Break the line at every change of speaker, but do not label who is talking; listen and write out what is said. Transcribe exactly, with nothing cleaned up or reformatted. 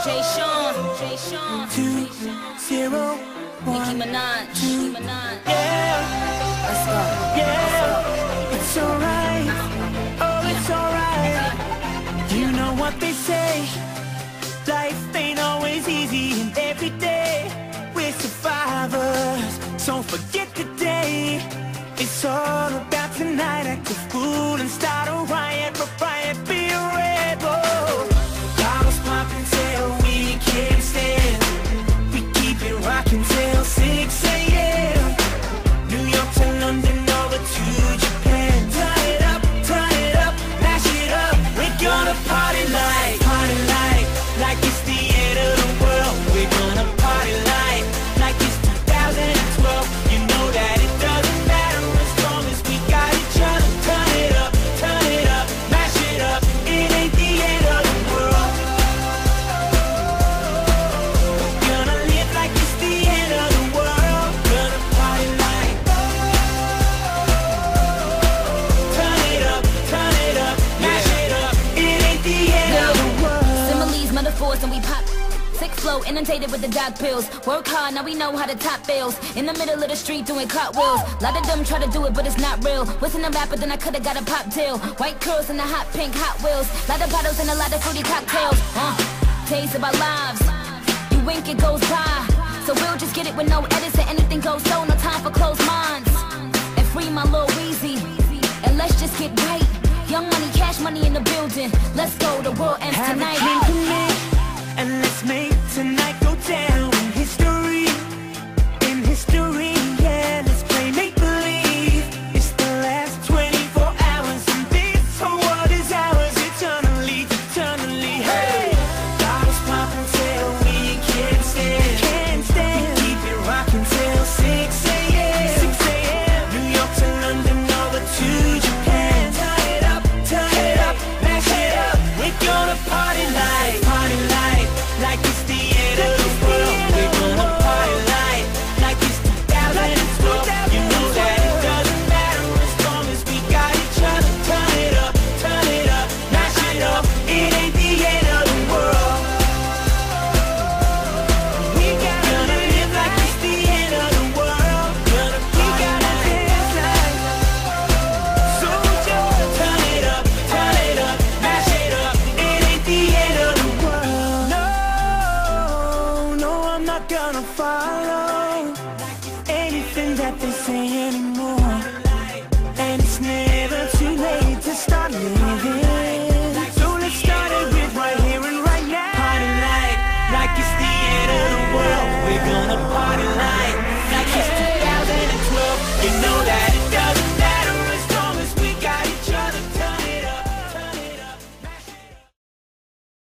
Jay Sean, Jay Sean,
two, zero, one,
Nicki Minaj,
two,
Nicki Minaj.
yeah,
Let's go.
yeah, it's alright, oh it's alright. You know what they say, life ain't always easy, and every day we're survivors. So forget the day, it's all about tonight. Act a fool and start a riot, but riot be a rebel. Bottles popping till we can't stand, we keep it rocking till six A M New York to London, over to Japan. Turn it up, turn it up, mash it up. We're gonna party like, party like, like it's the end of the world. We're gonna party like, like it's two thousand twelve. You know that it doesn't matter as long as we got each other. Turn it up, turn it up, mash it up. It ain't the end of the world. Gonna live like it's the end of the world. Gonna party like, turn it up, turn it up, mash it up. It ain't the end of the world.
Similes, metaphors, and we pop. Sick flow, inundated with the doc pills. Work hard, now we know how to top bills. In the middle of the street doing cartwheels. Lot of them try to do it, but it's not real. Wasn't a rapper, then I could've got a pop deal. White curls and the hot pink Hot Wheels. Lot of bottles and a lot of fruity cocktails. Uh, taste of our lives. You wink, it goes by. So we'll just get it with no edits and anything goes so. No time for closed minds. And free my Lil Weezy. And let's just get right. Young money, cash money in the building. Let's go, the world ends
Have
tonight.
a drink with me, and let's make tonight go down.